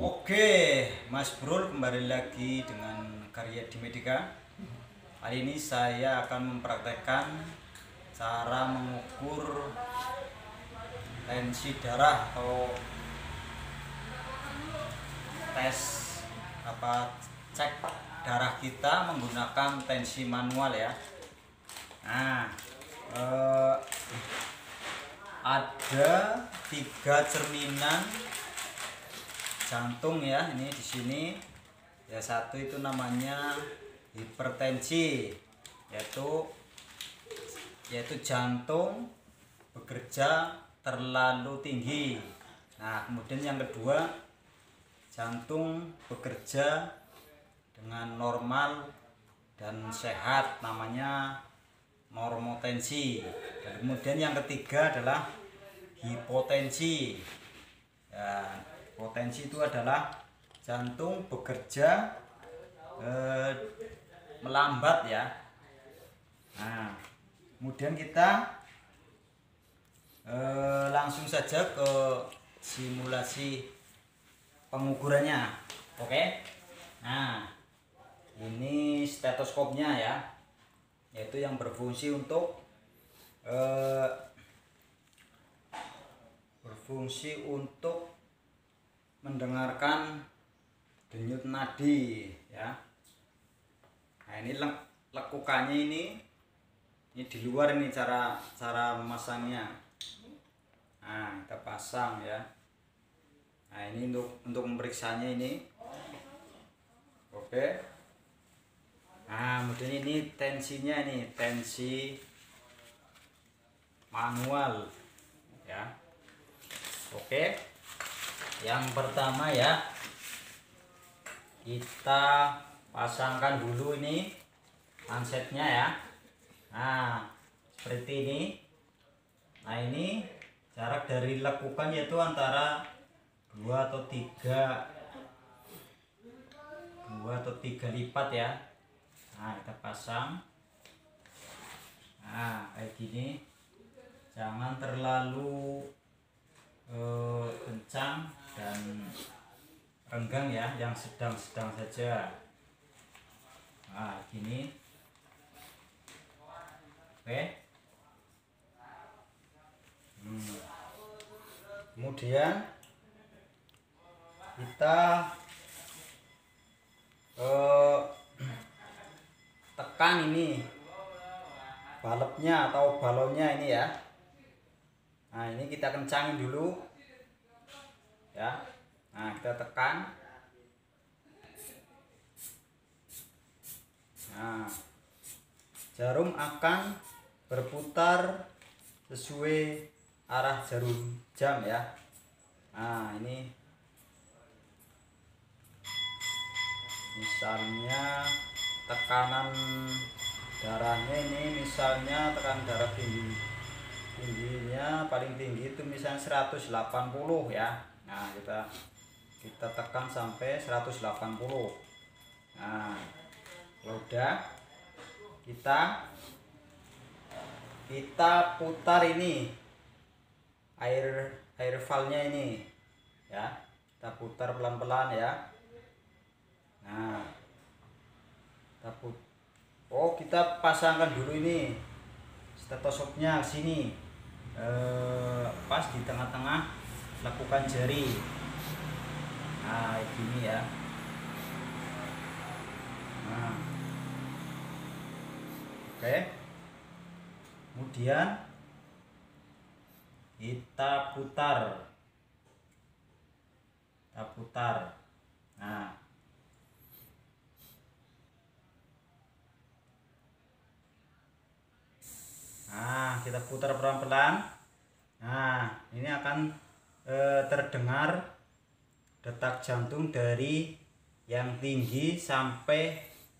Oke, Mas Brul kembali lagi dengan karya di Medika. Kali ini saya akan mempraktekkan cara mengukur tensi darah atau tes cek darah kita menggunakan tensi manual ya. Nah, ada 3 cerminan jantung ya, ini di sini ya. Satu itu namanya hipertensi, yaitu jantung bekerja terlalu tinggi. Nah, kemudian yang kedua, jantung bekerja dengan normal dan sehat, namanya normotensi. Dan kemudian yang ketiga adalah hipotensi ya. Hipotensi itu adalah jantung bekerja melambat ya. Nah, kemudian kita langsung saja ke simulasi pengukurannya. Oke. Nah, ini stetoskopnya ya, yaitu yang berfungsi untuk mendengarkan denyut nadi ya. Nah, ini lekukannya ini di luar, ini cara memasangnya. Nah, kita pasang ya. Nah, ini untuk memeriksanya ini. Oke. Nah, kemudian ini tensinya, ini tensi manual ya. Oke. Yang pertama ya, kita pasangkan dulu ini handsetnya ya. Nah, seperti ini. Nah, ini jarak dari lekukan yaitu antara 2 atau 3 lipat ya. Nah, kita pasang. Nah, kayak gini. Jangan terlalu kencang dan renggang ya, yang sedang-sedang saja. Nah, gini. Oke. Kemudian kita tekan ini balapnya atau balonnya ini ya. Nah, ini kita kencangin dulu ya. Nah, kita tekan. Nah, jarum akan berputar sesuai arah jarum jam ya. Nah, ini misalnya tekanan darahnya ini, misalnya tekanan darah tingginya paling tinggi itu misalnya 180 ya. Nah, kita tekan sampai 180. Nah, kalau udah, kita putar ini air valve-nya ini ya. Kita putar pelan-pelan ya. Nah, kita pasangkan dulu ini stetoskopnya sini, pas di tengah-tengah lekukan jari. Nah, gini ya. Nah, oke. Kemudian kita putar. Nah, kita putar pelan-pelan. Nah, ini akan terdengar detak jantung dari yang tinggi sampai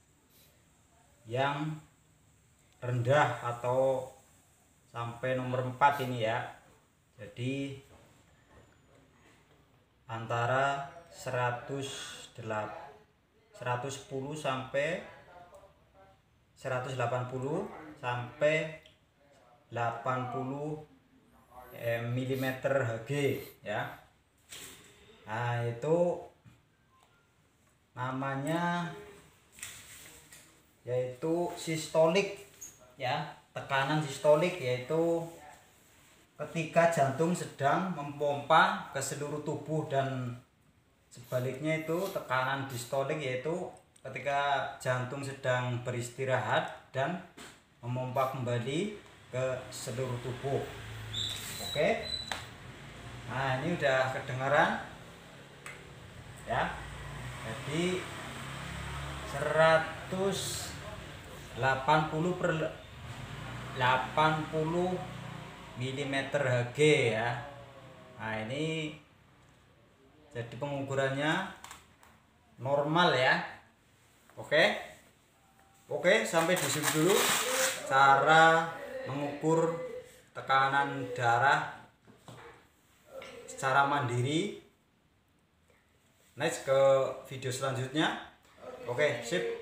yang rendah atau sampai nomor 4 ini ya. Jadi antara 110 sampai 180 sampai 80 mm Hg ya. Nah, itu namanya yaitu sistolik ya, tekanan sistolik yaitu ketika jantung sedang memompa ke seluruh tubuh, dan sebaliknya itu tekanan distolik yaitu ketika jantung sedang beristirahat dan memompa kembali ke seluruh tubuh. Oke, nah ini udah kedengaran ya. Jadi 180/80 mm Hg ya. Nah ini jadi pengukurannya normal ya. Oke, sampai di sini dulu cara mengukur tekanan darah secara mandiri. Next ke video selanjutnya. Oke, sip.